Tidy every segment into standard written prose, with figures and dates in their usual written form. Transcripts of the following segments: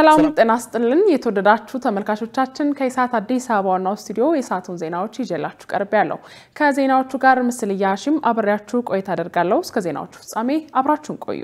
ሰላም ጤና ይስጥልን የተወደዳችሁ ተመልካቾቻችን ከኢሳት አዲስ አበባው ስቱዲዮ የሳቱን ዜናዎች ይዤላችሁ ቀርቤያለሁ ከዜናዎቹ ጋር ምስልያሽም አብሬያችሁ ቆይታ አደርጋለሁ እስከ ዜናዎቹ ፍጻሜ አብራችሁን ቆዩ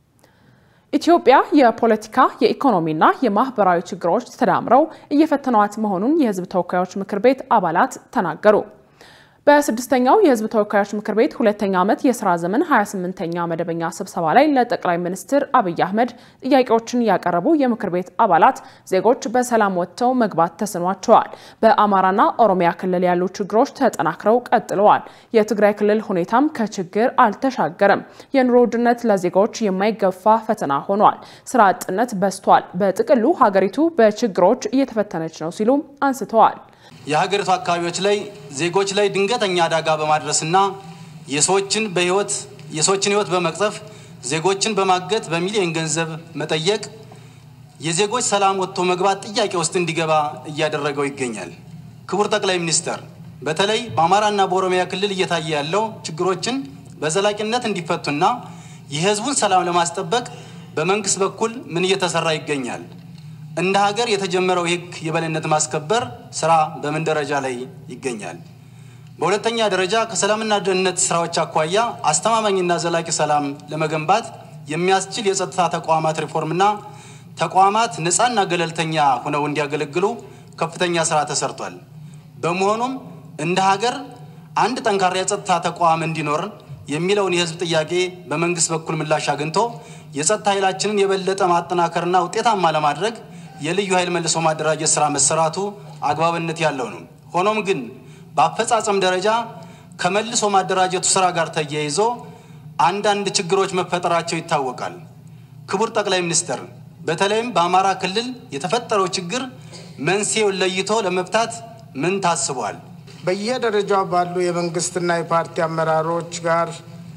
ኢትዮጵያ የፖለቲካ የኢኮኖሚና የማህበራዊ ችግሮች ተዳምረው እየፈተኗት መሆኑን የህዝብ ተወካዮች ምክር ቤት አባላት ተናገሩ በስድስተኛው የህዝብ ተወካዮች ምክር ቤት ሁለተኛ ዓመት የሥራ ዘመን 28ኛ መደበኛ ስብሰባ ላይ ለጠቅላይ ሚኒስትር አብይ አህመድ ጥያቄዎችን ያቀረቡ የምክር ቤት አባላት ዜጎች በሰላም ወጥተው መግባት ተስኗቸዋል በአማራና ኦሮሚያ ክልል ያሉ ችግሮች ተጠናክረው ቀጥለዋል የትግራይ ክልል ሁኔታም ከችግር አልተሻገረም የኑሮ ውድነት ለዜጎች የማይገፋ ፈተና ሆኗል ስራ አጥነት በስቷል በጥቅሉ ሀገሪቱ በችግሮች እየተፈተነች ነው ሲሉ አንስተዋል የሀገሪቱ አካባቢዎች ላይ ዜጎች ላይ ድንገተኛ አደጋ በማድረስና የሰዎችን ህይወት በመቅጠፍ ዜጎችን በማገት በሚሊዮን ገንዘብ መጠየቅ የዜጎች ሰላም ወጥቶ መግባት ጥያቄ ውስጥ እንዲገባ እያደረገው ይገኛል ክቡር ጠቅላይ ሚኒስትር በተለይ በአማራና በኦሮሚያ ክልል እየታየ ያለው ችግሮችን በዘላቂነት እንዲፈቱና የህዝቡን ሰላም ለማስጠበቅ በመንግስት በኩል ምን እየተሰራ ይገኛል እንደ ሀገር የተጀመረው ህግ የበላይነት ማስከበር ስራ በምን ደረጃ ላይ ይገኛል በሁለተኛ ደረጃ ከሰላምና ደህንነት ስራዎች አኳያ አስተማማኝና ዘላቂ ሰላም ለመገንባት የሚያስችል የጸጥታ ተቋማት ሪፎርምና ተቋማት ነፃና ገለልተኛ ሆነው እንዲያገለግሉ ከፍተኛ ስራ ተሰርቷል በመሆኑም እንደ ሀገር አንድ ጠንካራ የጸጥታ ተቋም እንዲኖር የሚለውን የህዝብ ጥያቄ በመንግስት በኩል ምላሽ አግኝቶ የጸጥታ ኃይላችንን የበለጠ ማጠናከርና ውጤታማ ለማድረግ የልዩ ኃይል መልሶ ማደራጀት ስራ መሰራቱ አግባብነት ያለው ነው ሆኖም ግን በአፈጻጸም ደረጃ ከመልሶ ማደራጀቱ ስራ ጋር ተያይዞ አንዳንድ ችግሮች መፈጠራቸው ይታወቃል ክቡር ጠቅላይ ሚኒስትር በተለይም በአማራ ክልል የተፈጠረው ችግር መንስኤውን ለይቶ ለመፍታት ምን ታስቧል በየደረጃው ባሉ የመንግስትና የፓርቲ አመራሮች ጋር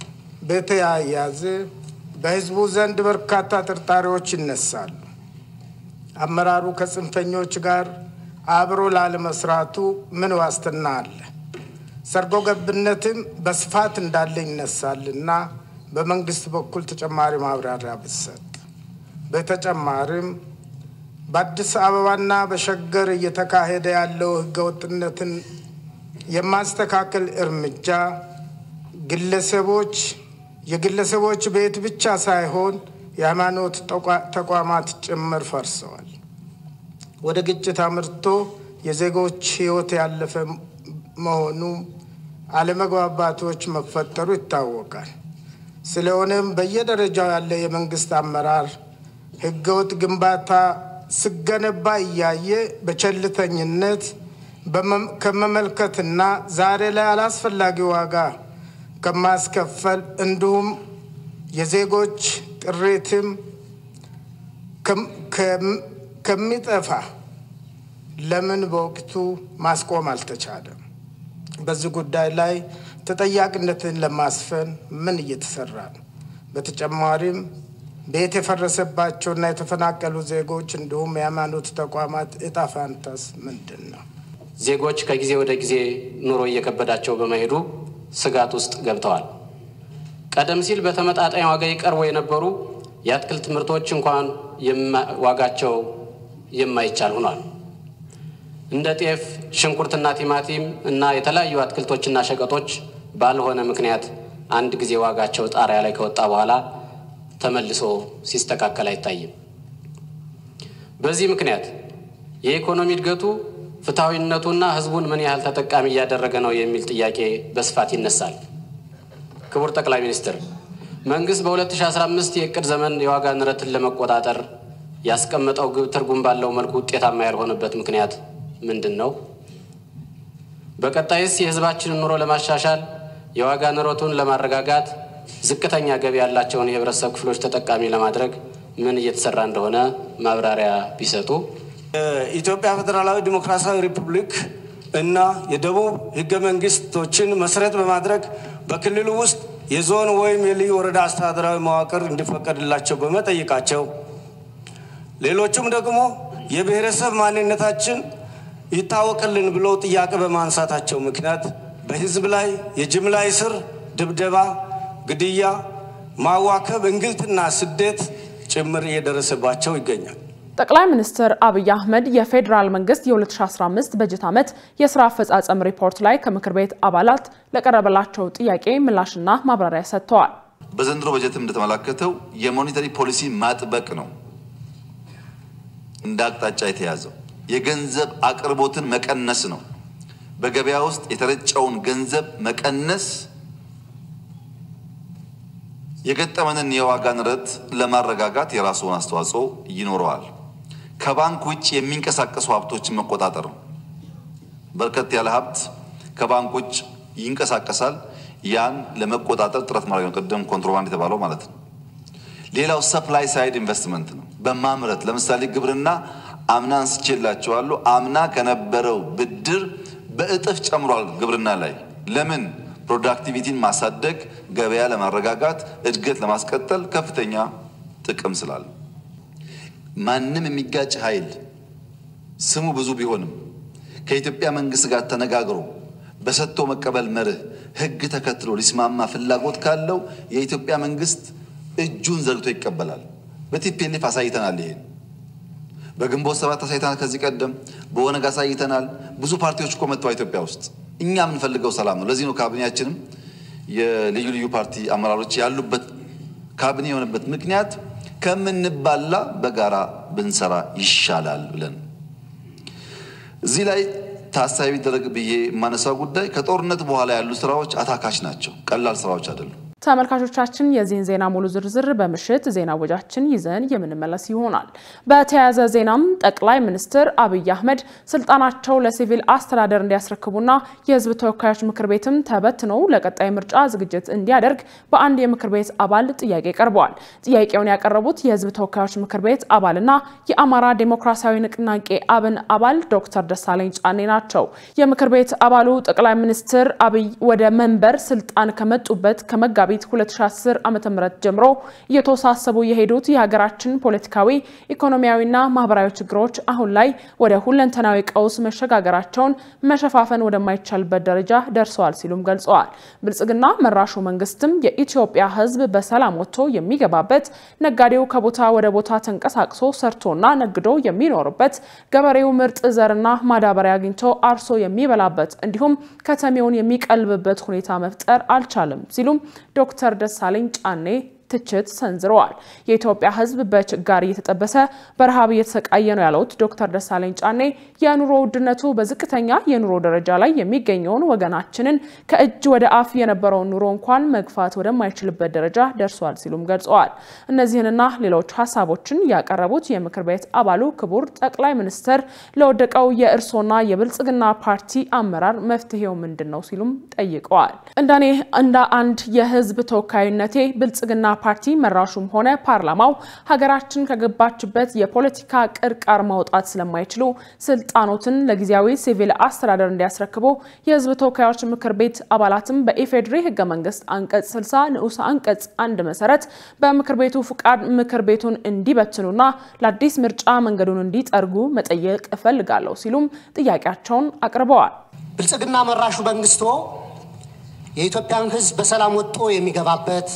በተያያዘ በህዝቡ ዘንድ በርካታ ጥርጣሬዎች ይነሳሉ አመራሩ ከጽንፈኞች ጋር አብሮ ላለመስራቱ ምን ዋስትና አለ ሰርጎ ገብነትም በስፋት እንዳለ ይነሳልና በመንግስት በኩል ተጨማሪ ማብራሪያ ብሰጥ በተጨማሪም በአዲስ አበባና በሸገር እየተካሄደ ያለው ህገወጥነትን የማስተካከል እርምጃ የግለሰቦች ቤት ብቻ ሳይሆን የሃይማኖት ተቋማት ጭምር ፈርሰዋል ወደ ግጭት አምርቶ የዜጎች ህይወት ያለፈ መሆኑ አለመግባባቶች መፈጠሩ ይታወቃል ስለሆነም በየደረጃው ያለ የመንግስት አመራር ህገወጥ ግንባታ ስገነባ ያየ በቸልተኝነት ከመመልከትና ዛሬ ላይ አላስፈላጊ ዋጋ ከማስከፈል እንዲሁም የዜጎች ጥሪትም ከሚጠፋ ለምን በወቅቱ ማስቆም አልተቻለም በዚህ ጉዳይ ላይ ተጠያቂነትን ለማስፈን ምን እየተሰራ ነው በተጨማሪም ቤት የፈረሰባቸውና የተፈናቀሉ ዜጎች እንዲሁም የሃይማኖት ተቋማት እጣ ፈንታስ ምንድነው ዜጎች ከጊዜ ወደ ጊዜ ኑሮ እየከበዳቸው በመሄዱ ስጋት ውስጥ ገብተዋል ቀደም ሲል በተመጣጣኝ ዋጋ ይቀርቡ የነበሩ የአትክልት ምርቶች እንኳን ዋጋቸው የማይቻል ሆኗል እንደ ጤፍ ሽንኩርትና ቲማቲም እና የተለያዩ አትክልቶችና ሸቀጦች ባልሆነ ምክንያት አንድ ጊዜ ዋጋቸው ጣሪያ ላይ ከወጣ በኋላ ተመልሶ ሲስተካከል አይታይም በዚህ ምክንያት የኢኮኖሚ እድገቱ ፍትሃዊነቱና ህዝቡን ምን ያህል ተጠቃሚ ያደረገ ነው የሚል ጥያቄ በስፋት ይነሳል ክቡር ጠቅላይ ሚኒስትር መንግስት በ2015 የዕቅድ ዘመን የዋጋ ንረትን ለመቆጣጠር ያስቀመጠው ግብ ትርጉም ባለው መልኩ ውጤታማ ያልሆነበት ምክንያት ምንድነው በቀጣይስ የህዝባችንን ኑሮ ለማሻሻል የዋጋ ንረቱን ለማረጋጋት ዝቅተኛ ገቢ ያላቸውን የህብረተሰብ ክፍሎች ተጠቃሚ ለማድረግ ምን እየተሰራ እንደሆነ ማብራሪያ ቢሰጡ ኢትዮጵያ ፌደራላዊ ዲሞክራሲያዊ ሪፐብሊክ እና የደቡብ ህገ መንግስቶችን መሰረት በማድረግ በክልሉ ውስጥ የዞን ወይም የልዩ ወረዳ አስተዳደራዊ መዋቅር እንዲፈቀድላቸው በመጠየቃቸው ሌሎችም ደግሞ የብሔረሰብ ማንነታችን ይታወቅልን ብለው ጥያቄ በማንሳታቸው ምክንያት በህዝብ ላይ የጅምላ እስር ድብደባ ግድያ ማዋከብ እንግልትና ስደት ጭምር እየደረሰባቸው ይገኛል ጠቅላይ ሚኒስትር አብይ አህመድ የፌዴራል መንግስት የ2015 በጀት ዓመት የሥራ አፈጻጸም ሪፖርት ላይ ከምክር ቤት አባላት ለቀረበላቸው ጥያቄ ምላሽና ማብራሪያ ሰጥተዋል። በዘንድሮ በጀትም እንደተመላከተው የሞኔታሪ ፖሊሲ ማጥበቅ ነው እንደ አቅጣጫ የተያዘው። የገንዘብ አቅርቦትን መቀነስ ነው። በገበያ ውስጥ የተረጨውን ገንዘብ መቀነስ የገጠመንን የዋጋ ንረት ለማረጋጋት የራሱን አስተዋጽኦ ይኖረዋል። ከባንክ ውጭ የሚንቀሳቀሱ ሀብቶችን መቆጣጠር ነው። በርከት ያለ ሀብት ከባንክ ውጭ ይንቀሳቀሳል። ያን ለመቆጣጠር ጥረት ማድረግ ነው። ቀደም ኮንትሮባንድ የተባለው ማለት ነው። ሌላው ሰፕላይ ሳይድ ኢንቨስትመንት ነው። በማምረት ለምሳሌ ግብርና አምና አንስቼላችኋለሁ። አምና ከነበረው ብድር በእጥፍ ጨምሯል ግብርና ላይ። ለምን? ፕሮዳክቲቪቲን ማሳደግ፣ ገበያ ለማረጋጋት፣ እድገት ለማስቀጠል ከፍተኛ ጥቅም ስላለ ማንም የሚጋጭ ኃይል ስሙ ብዙ ቢሆንም ከኢትዮጵያ መንግስት ጋር ተነጋግሮ በሰጥቶ መቀበል መርህ ህግ ተከትሎ ሊስማማ ፍላጎት ካለው የኢትዮጵያ መንግስት እጁን ዘርግቶ ይቀበላል። በቲፒኤልኤፍ አሳይተናል። ይሄን በግንቦት ሰባት አሳይተናል። ከዚህ ቀደም በኦነግ አሳይተናል። ብዙ ፓርቲዎች እኮ መጥተዋል ኢትዮጵያ ውስጥ። እኛ የምንፈልገው ሰላም ነው። ለዚህ ነው ካቢኔያችንም የልዩ ልዩ ፓርቲ አመራሮች ያሉበት ካቢኔ የሆነበት ምክንያት ከምንባላ በጋራ ብንሰራ ይሻላል ብለን። እዚህ ላይ ታሳቢ ይደረግ ብዬ ማነሳው ጉዳይ ከጦርነት በኋላ ያሉ ስራዎች አታካሽ ናቸው። ቀላል ስራዎች አይደሉም። ተመልካቾቻችን የዚህን ዜና ሙሉ ዝርዝር በምሽት ዜና ወጃችን ይዘን የምንመለስ ይሆናል። በተያያዘ ዜናም ጠቅላይ ሚኒስትር አብይ አህመድ ስልጣናቸው ለሲቪል አስተዳደር እንዲያስረክቡና የህዝብ ተወካዮች ምክር ቤትም ተበትነው ለቀጣይ ምርጫ ዝግጅት እንዲያደርግ በአንድ የምክር ቤት አባል ጥያቄ ቀርበዋል። ጥያቄውን ያቀረቡት የህዝብ ተወካዮች ምክር ቤት አባልና የአማራ ዴሞክራሲያዊ ንቅናቄ አብን አባል ዶክተር ደሳለኝ ጫኔ ናቸው። የምክር ቤት አባሉ ጠቅላይ ሚኒስትር አብይ ወደ መንበር ስልጣን ከመጡበት ከመጋቢት 2010 ዓመተ ምህረት ጀምሮ እየተወሳሰቡ የሄዱት የሀገራችን ፖለቲካዊ፣ ኢኮኖሚያዊና ማህበራዊ ችግሮች አሁን ላይ ወደ ሁለንተናዊ ቀውስ መሸጋገራቸውን መሸፋፈን ወደማይቻልበት ደረጃ ደርሰዋል ሲሉም ገልጸዋል። ብልጽግና መራሹ መንግስትም የኢትዮጵያ ህዝብ በሰላም ወጥቶ የሚገባበት፣ ነጋዴው ከቦታ ወደ ቦታ ተንቀሳቅሶ ሰርቶና ነግዶ የሚኖርበት፣ ገበሬው ምርጥ ዘርና ማዳበሪያ አግኝቶ አርሶ የሚበላበት እንዲሁም ከተሜውን የሚቀልብበት ሁኔታ መፍጠር አልቻለም ሲሉም ዶክተር ደሳለኝ ጫኔ ትችት ሰንዝረዋል። የኢትዮጵያ ህዝብ በችጋር እየተጠበሰ በረሃብ እየተሰቃየ ነው ያሉት ዶክተር ደሳለኝ ጫኔ የኑሮ ውድነቱ በዝቅተኛ የኑሮ ደረጃ ላይ የሚገኘውን ወገናችንን ከእጅ ወደ አፍ የነበረውን ኑሮ እንኳን መግፋት ወደማይችልበት ደረጃ ደርሷል ሲሉም ገልጸዋል። እነዚህንና ሌሎች ሀሳቦችን ያቀረቡት የምክር ቤት አባሉ ክቡር ጠቅላይ ሚኒስትር ለወደቀው የእርሶና የብልጽግና ፓርቲ አመራር መፍትሄው ምንድነው ሲሉም ጠይቀዋል። እንደኔ እንደ አንድ የህዝብ ተወካይነቴ ብልጽግና ፓርቲ መራሹም ሆነ ፓርላማው ሀገራችን ከገባችበት የፖለቲካ ቅርቃር ማውጣት ስለማይችሉ ስልጣኖትን ለጊዜያዊ ሲቪል አስተዳደር እንዲያስረክቡ የህዝብ ተወካዮች ምክር ቤት አባላትም በኢፌድሪ ህገ መንግስት አንቀጽ 60 ንዑስ አንቀጽ 1 መሰረት በምክር ቤቱ ፍቃድ ምክር ቤቱን እንዲበትኑና ለአዲስ ምርጫ መንገዱን እንዲጠርጉ መጠየቅ እፈልጋለሁ ሲሉም ጥያቄያቸውን አቅርበዋል። ብልጽግና መራሹ መንግስቶ የኢትዮጵያን ህዝብ በሰላም ወጥቶ የሚገባበት፣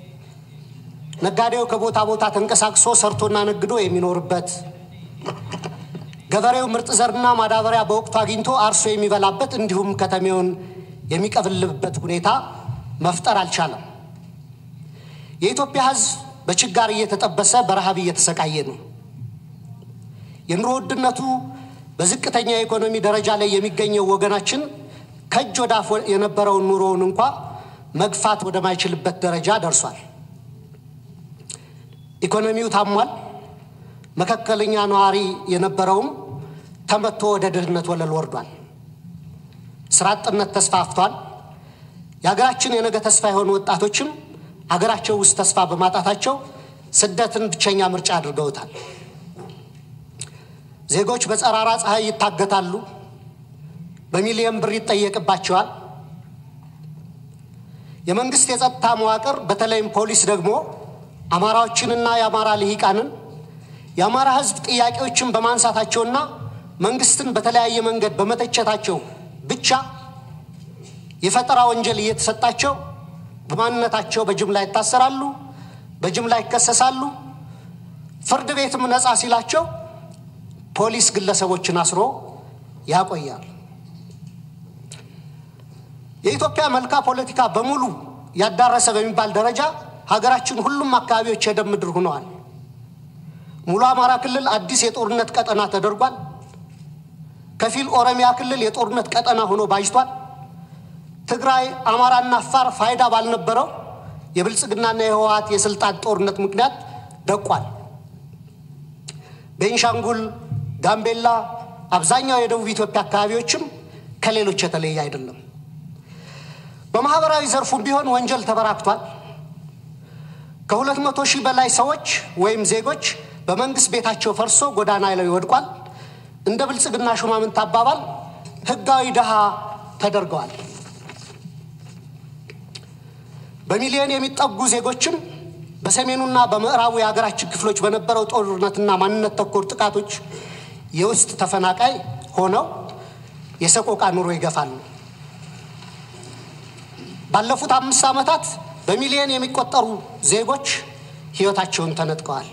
ነጋዴው ከቦታ ቦታ ተንቀሳቅሶ ሰርቶና ነግዶ የሚኖርበት፣ ገበሬው ምርጥ ዘርና ማዳበሪያ በወቅቱ አግኝቶ አርሶ የሚበላበት እንዲሁም ከተሜውን የሚቀበልበት ሁኔታ መፍጠር አልቻለም። የኢትዮጵያ ህዝብ በችጋር እየተጠበሰ በረሃብ እየተሰቃየ ነው። የኑሮ ውድነቱ በዝቅተኛ የኢኮኖሚ ደረጃ ላይ የሚገኘው ወገናችን ከእጅ ወደ አፍ የነበረውን ኑሮውን እንኳን መግፋት ወደማይችልበት ደረጃ ደርሷል። ኢኮኖሚው ታሟል። መካከለኛ ነዋሪ የነበረውም ተመቶ ወደ ድህነት ወለል ወርዷል። ስራ አጥነት ተስፋፍቷል። የሀገራችን የነገ ተስፋ የሆኑ ወጣቶችም ሀገራቸው ውስጥ ተስፋ በማጣታቸው ስደትን ብቸኛ ምርጫ አድርገውታል። ዜጎች በጸራራ ፀሐይ ይታገታሉ። በሚሊዮን ብር ይጠየቅባቸዋል። የመንግስት የጸጥታ መዋቅር በተለይም ፖሊስ ደግሞ አማራዎችንና የአማራ ልሂቃንን የአማራ ህዝብ ጥያቄዎችን በማንሳታቸውና መንግስትን በተለያየ መንገድ በመተቸታቸው ብቻ የፈጠራ ወንጀል እየተሰጣቸው በማንነታቸው በጅምላ ይታሰራሉ፣ በጅምላ ይከሰሳሉ። ፍርድ ቤትም ነፃ ሲላቸው ፖሊስ ግለሰቦችን አስሮ ያቆያል። የኢትዮጵያ መልካ ፖለቲካ በሙሉ ያዳረሰ በሚባል ደረጃ ሀገራችን ሁሉም አካባቢዎች የደም ምድር ሆነዋል። ሙሉ አማራ ክልል አዲስ የጦርነት ቀጠና ተደርጓል። ከፊል ኦሮሚያ ክልል የጦርነት ቀጠና ሆኖ ባይቷል። ትግራይ፣ አማራና አፋር ፋይዳ ባልነበረው የብልጽግናና የህወሓት የስልጣን ጦርነት ምክንያት ደቋል። ቤንሻንጉል፣ ጋምቤላ፣ አብዛኛው የደቡብ ኢትዮጵያ አካባቢዎችም ከሌሎች የተለየ አይደለም። በማህበራዊ ዘርፉም ቢሆን ወንጀል ተበራክቷል። ከ200,000 በላይ ሰዎች ወይም ዜጎች በመንግስት ቤታቸው ፈርሶ ጎዳና ላይ ወድቋል። እንደ ብልጽግና ሹማምንት አባባል ህጋዊ ደሃ ተደርገዋል። በሚሊዮን የሚጠጉ ዜጎችም በሰሜኑና በምዕራቡ የሀገራችን ክፍሎች በነበረው ጦርነትና ማንነት ተኮር ጥቃቶች የውስጥ ተፈናቃይ ሆነው የሰቆቃ ኑሮ ይገፋሉ። ባለፉት 5 ዓመታት በሚሊዮን የሚቆጠሩ ዜጎች ህይወታቸውን ተነጥቀዋል።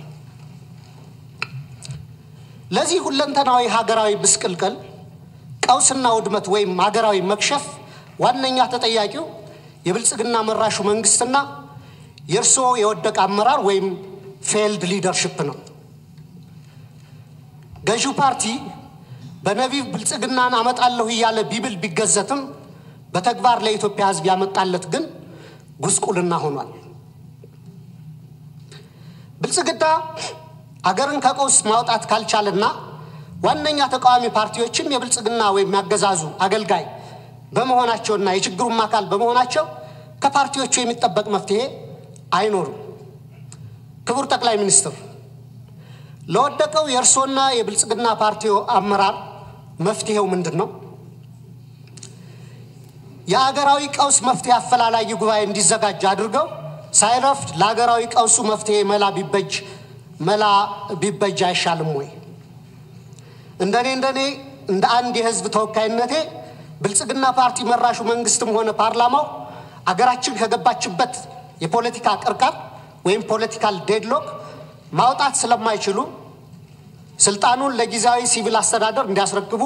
ለዚህ ሁለንተናዊ ሀገራዊ ብስቅልቅል ቀውስና ውድመት ወይም ሀገራዊ መክሸፍ ዋነኛ ተጠያቂው የብልጽግና መራሹ መንግስትና የርሶ የወደቀ አመራር ወይም ፌልድ ሊደርሺፕ ነው። ገዢው ፓርቲ በነቢብ ብልጽግናን አመጣለሁ እያለ ቢብል ቢገዘትም በተግባር ለኢትዮጵያ ህዝብ ያመጣለት ግን ጉስቁልና ሆኗል። ብልጽግና አገርን ከቀውስ ማውጣት ካልቻለና ዋነኛ ተቃዋሚ ፓርቲዎችም የብልጽግና ወይም ያገዛዙ አገልጋይ በመሆናቸውና የችግሩም አካል በመሆናቸው ከፓርቲዎቹ የሚጠበቅ መፍትሄ አይኖርም። ክቡር ጠቅላይ ሚኒስትር፣ ለወደቀው የእርሶና የብልጽግና ፓርቲው አመራር መፍትሄው ምንድነው? የሀገራዊ ቀውስ መፍትሄ አፈላላጊ ጉባኤ እንዲዘጋጅ አድርገው ሳይረፍድ ለሀገራዊ ቀውሱ መፍትሄ መላ ቢበጅ አይሻልም ወይ? እንደኔ እንደ አንድ የህዝብ ተወካይነቴ ብልጽግና ፓርቲ መራሹ መንግስትም ሆነ ፓርላማው አገራችን ከገባችበት የፖለቲካ ቅርቃር ወይም ፖለቲካል ዴድሎክ ማውጣት ስለማይችሉ ስልጣኑን ለጊዜያዊ ሲቪል አስተዳደር እንዲያስረክቡ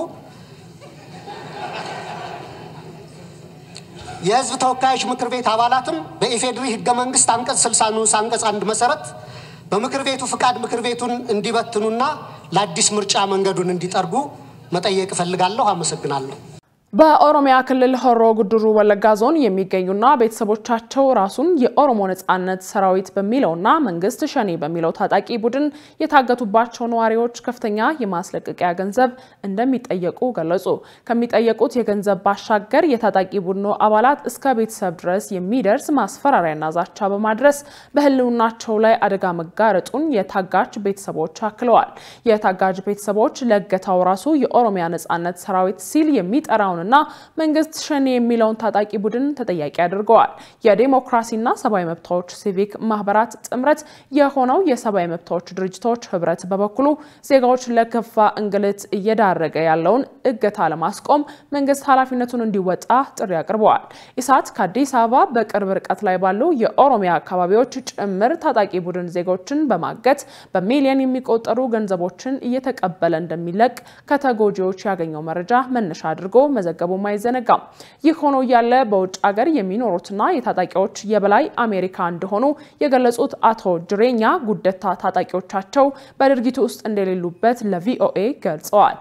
የህዝብ ተወካዮች ምክር ቤት አባላትም በኢፌድሪ ህገ መንግስት አንቀጽ 60 ንዑስ አንቀጽ 1 መሰረት በምክር ቤቱ ፍቃድ ምክር ቤቱን እንዲበትኑና ለአዲስ ምርጫ መንገዱን እንዲጠርጉ መጠየቅ ፈልጋለሁ። አመሰግናለሁ። በኦሮሚያ ክልል ሆሮ ጉድሩ ወለጋ ዞን የሚገኙና ቤተሰቦቻቸው ራሱን የኦሮሞ ነጻነት ሰራዊት በሚለውና መንግስት ሸኔ በሚለው ታጣቂ ቡድን የታገቱባቸው ነዋሪዎች ከፍተኛ የማስለቀቂያ ገንዘብ እንደሚጠየቁ ገለጹ። ከሚጠየቁት የገንዘብ ባሻገር የታጣቂ ቡድኑ አባላት እስከ ቤተሰብ ድረስ የሚደርስ ማስፈራሪያና ዛቻ በማድረስ በህልውናቸው ላይ አደጋ መጋረጡን የታጋች ቤተሰቦች አክለዋል። የታጋጅ ቤተሰቦች ለገታው ራሱ የኦሮሚያ ነጻነት ሰራዊት ሲል የሚጠራውን እና መንግስት ሸኔ የሚለውን ታጣቂ ቡድን ተጠያቂ አድርገዋል። የዲሞክራሲና ሰብአዊ መብቶች ሲቪክ ማህበራት ጥምረት የሆነው የሰብአዊ መብቶች ድርጅቶች ህብረት በበኩሉ ዜጋዎች ለከፋ እንግልት እየዳረገ ያለውን እገታ ለማስቆም መንግስት ኃላፊነቱን እንዲወጣ ጥሪ አቅርበዋል። ኢሳት ከአዲስ አበባ በቅርብ ርቀት ላይ ባሉ የኦሮሚያ አካባቢዎች ጭምር ታጣቂ ቡድን ዜጎችን በማገት በሚሊዮን የሚቆጠሩ ገንዘቦችን እየተቀበለ እንደሚለቅ ከተጎጂዎች ያገኘው መረጃ መነሻ አድርጎ መዘገቡ ማይዘነጋም። ይህ ሆኖ ያለ በውጭ ሀገር የሚኖሩትና የታጣቂዎች የበላይ አሜሪካ እንደሆኑ የገለጹት አቶ ጅሬኛ ጉደታ ታጣቂዎቻቸው በድርጊቱ ውስጥ እንደሌሉበት ለቪኦኤ ገልጸዋል።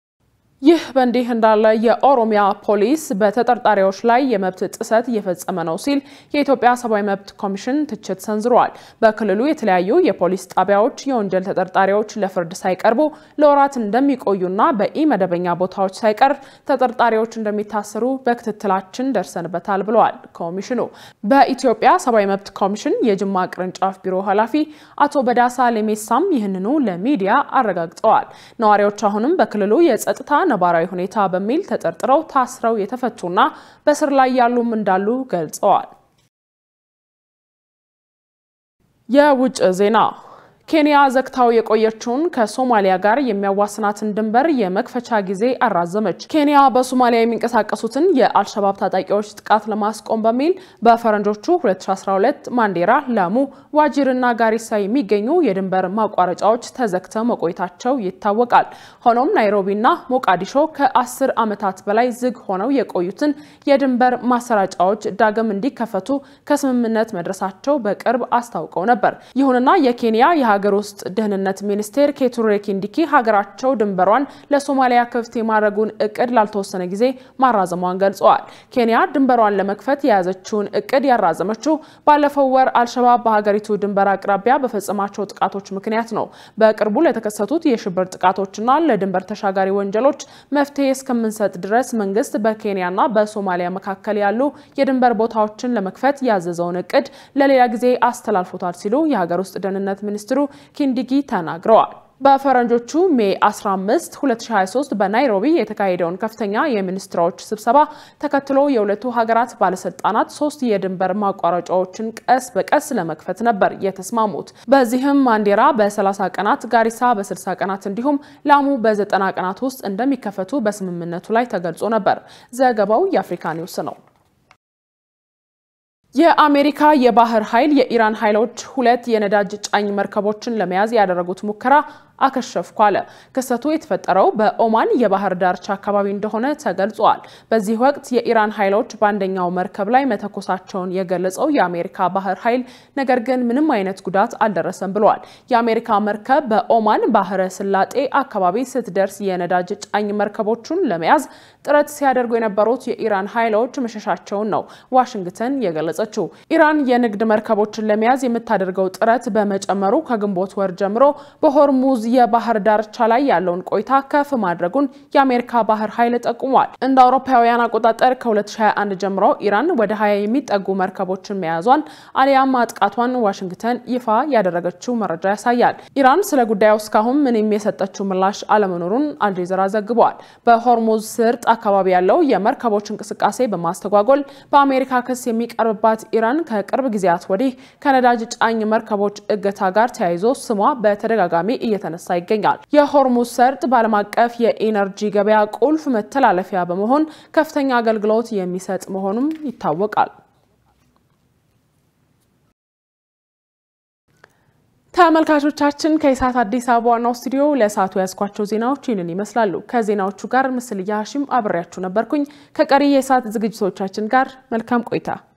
ይህ በእንዲህ እንዳለ የኦሮሚያ ፖሊስ በተጠርጣሪዎች ላይ የመብት ጥሰት እየፈጸመ ነው ሲል የኢትዮጵያ ሰብአዊ መብት ኮሚሽን ትችት ሰንዝሯል። በክልሉ የተለያዩ የፖሊስ ጣቢያዎች የወንጀል ተጠርጣሪዎች ለፍርድ ሳይቀርቡ ለወራት እንደሚቆዩና በኢመደበኛ ቦታዎች ሳይቀር ተጠርጣሪዎች እንደሚታሰሩ በክትትላችን ደርሰንበታል ብለዋል ኮሚሽኑ። በኢትዮጵያ ሰብአዊ መብት ኮሚሽን የጅማ ቅርንጫፍ ቢሮ ኃላፊ አቶ በዳሳ ሌሜሳም ይህንኑ ለሚዲያ አረጋግጠዋል። ነዋሪዎች አሁንም በክልሉ የጸጥታ ነባራዊ ሁኔታ በሚል ተጠርጥረው ታስረው የተፈቱና በስር ላይ ያሉም እንዳሉ ገልጸዋል። የውጭ ዜና ኬንያ ዘግታው የቆየችውን ከሶማሊያ ጋር የሚያዋስናትን ድንበር የመክፈቻ ጊዜ አራዘመች። ኬንያ በሶማሊያ የሚንቀሳቀሱትን የአልሸባብ ታጣቂዎች ጥቃት ለማስቆም በሚል በፈረንጆቹ 2012 ማንዴራ፣ ላሙ፣ ዋጂርና ጋሪሳ የሚገኙ የድንበር ማቋረጫዎች ተዘግተው መቆየታቸው ይታወቃል። ሆኖም ናይሮቢና ሞቃዲሾ ከ10 ዓመታት በላይ ዝግ ሆነው የቆዩትን የድንበር ማሰራጫዎች ዳግም እንዲከፈቱ ከስምምነት መድረሳቸው በቅርብ አስታውቀው ነበር። ይሁንና የኬንያ የሀገር ውስጥ ደህንነት ሚኒስቴር ኬቱሬ ኪንዲኪ ሀገራቸው ድንበሯን ለሶማሊያ ክፍት የማድረጉን እቅድ ላልተወሰነ ጊዜ ማራዘሟን ገልጸዋል። ኬንያ ድንበሯን ለመክፈት የያዘችውን እቅድ ያራዘመችው ባለፈው ወር አልሸባብ በሀገሪቱ ድንበር አቅራቢያ በፈጸማቸው ጥቃቶች ምክንያት ነው። በቅርቡ ለተከሰቱት የሽብር ጥቃቶችና ለድንበር ተሻጋሪ ወንጀሎች መፍትሄ እስከምንሰጥ ድረስ መንግስት በኬንያና በሶማሊያ መካከል ያሉ የድንበር ቦታዎችን ለመክፈት ያዘዘውን እቅድ ለሌላ ጊዜ አስተላልፎታል ሲሉ የሀገር ውስጥ ደህንነት ሚኒስትሩ ኪንዲጊ ተናግረዋል። በፈረንጆቹ ሜይ 15 2023 በናይሮቢ የተካሄደውን ከፍተኛ የሚኒስትሮች ስብሰባ ተከትሎ የሁለቱ ሀገራት ባለስልጣናት 3 የድንበር ማቋረጫዎችን ቀስ በቀስ ለመክፈት ነበር የተስማሙት። በዚህም ማንዴራ በ30 ቀናት፣ ጋሪሳ በ60 ቀናት እንዲሁም ላሙ በ90 ቀናት ውስጥ እንደሚከፈቱ በስምምነቱ ላይ ተገልጾ ነበር። ዘገባው የአፍሪካ ኒውስ ነው። የአሜሪካ የባህር ኃይል የኢራን ኃይሎች 2 የነዳጅ ጫኝ መርከቦችን ለመያዝ ያደረጉት ሙከራ አከሸፍኩ አለ። ክስተቱ የተፈጠረው በኦማን የባህር ዳርቻ አካባቢ እንደሆነ ተገልጿል። በዚህ ወቅት የኢራን ኃይሎች በአንደኛው መርከብ ላይ መተኮሳቸውን የገለጸው የአሜሪካ ባህር ኃይል ነገር ግን ምንም አይነት ጉዳት አልደረሰም ብሏል። የአሜሪካ መርከብ በኦማን ባህረ ሰላጤ አካባቢ ስትደርስ የነዳጅ ጫኝ መርከቦቹን ለመያዝ ጥረት ሲያደርጉ የነበሩት የኢራን ኃይሎች መሸሻቸውን ነው ዋሽንግተን የገለጸችው። ኢራን የንግድ መርከቦችን ለመያዝ የምታደርገው ጥረት በመጨመሩ ከግንቦት ወር ጀምሮ በሆርሙዝ የባህር ዳርቻ ላይ ያለውን ቆይታ ከፍ ማድረጉን የአሜሪካ ባህር ኃይል ጠቁሟል። እንደ አውሮፓውያን አቆጣጠር ከ2021 ጀምሮ ኢራን ወደ 20 የሚጠጉ መርከቦችን መያዟን አሊያም ማጥቃቷን ዋሽንግተን ይፋ ያደረገችው መረጃ ያሳያል። ኢራን ስለ ጉዳዩ እስካሁን ምንም የሰጠችው ምላሽ አለመኖሩን አልጀዚራ ዘግቧል። በሆርሙዝ ስርጥ አካባቢ ያለው የመርከቦች እንቅስቃሴ በማስተጓጎል በአሜሪካ ክስ የሚቀርብባት ኢራን ከቅርብ ጊዜያት ወዲህ ከነዳጅ ጫኝ መርከቦች እገታ ጋር ተያይዞ ስሟ በተደጋጋሚ እየተነሳ ይገኛል። የሆርሙዝ ሰርጥ በዓለም አቀፍ የኢነርጂ ገበያ ቁልፍ መተላለፊያ በመሆን ከፍተኛ አገልግሎት የሚሰጥ መሆኑም ይታወቃል። ተመልካቾቻችን ከኢሳት አዲስ አበባ ዋናው ስቱዲዮ ለሰዓቱ ያስኳቸው ዜናዎች ይህንን ይመስላሉ። ከዜናዎቹ ጋር ምስልያ ሀሺም አብሬያችሁ ነበርኩኝ። ከቀሪ የኢሳት ዝግጅቶቻችን ጋር መልካም ቆይታ